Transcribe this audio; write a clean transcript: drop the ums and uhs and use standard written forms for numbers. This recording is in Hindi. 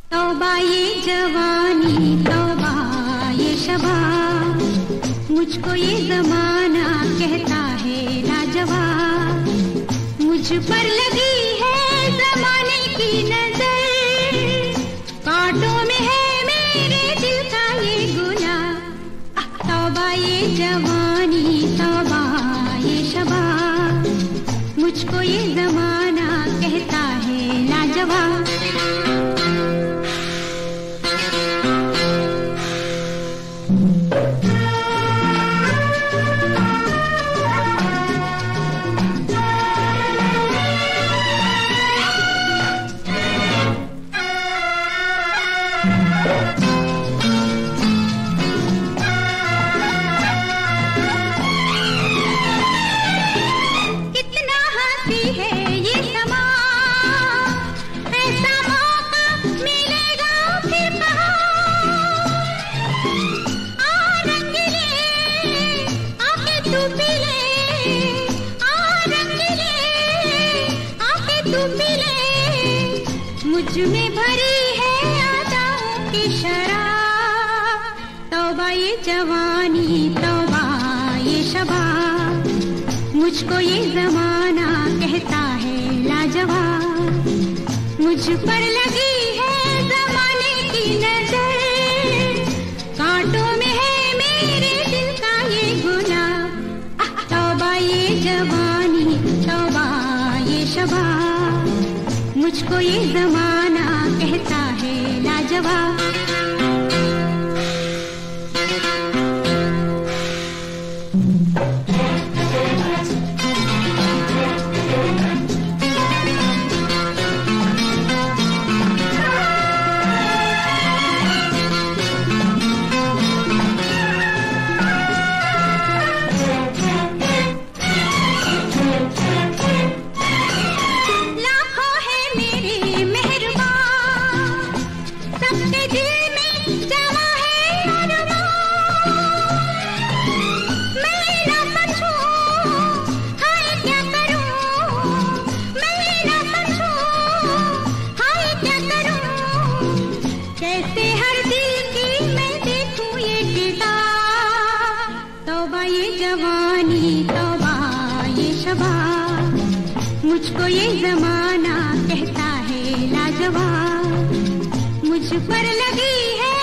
तौबा ये जवानी, तौबा ये शबा, मुझको ये जमाना कहता है लाजवाब। मुझ पर लगी है जमाने की नजर, कांटों में है मेरे दिल का ये गुलाब। तौबा ये जवानी, तौबा ये शबा, मुझको ये जमाना कहता है लाजवाब। कितना हंसी है ये समा, ऐसा मौका मिलेगा फिर कहाँ। आ रंगीले आके तू पी ले, आ रंगीले आके तू पी ले, मुझ में भरी है यादों की शराब। तौबा ये जवानी, तौबा ये शबा, मुझको ये जमाना कहता है लाजवाब। मुझ पर लगी है जमाने की नजर, कांटों में है मेरे दिल का ये गुलाब। तौबा ये जवानी, तौबा ये शबा, मुझको ये जमाना कहता है लाजवाब। लाखों है मेरे मेहरबान, सबके दिल में जमा है अरमान। मैं ना समझूं हाय क्या करूं, मैं ना समझूं हाय क्या करूं, कैसे हर दिल की मैं देखूं ये किताब। तौबा ये जवानी, तौबा ये शबा, मुझको ये जमाना कहता है लाजवाब। मुझ पर लगी है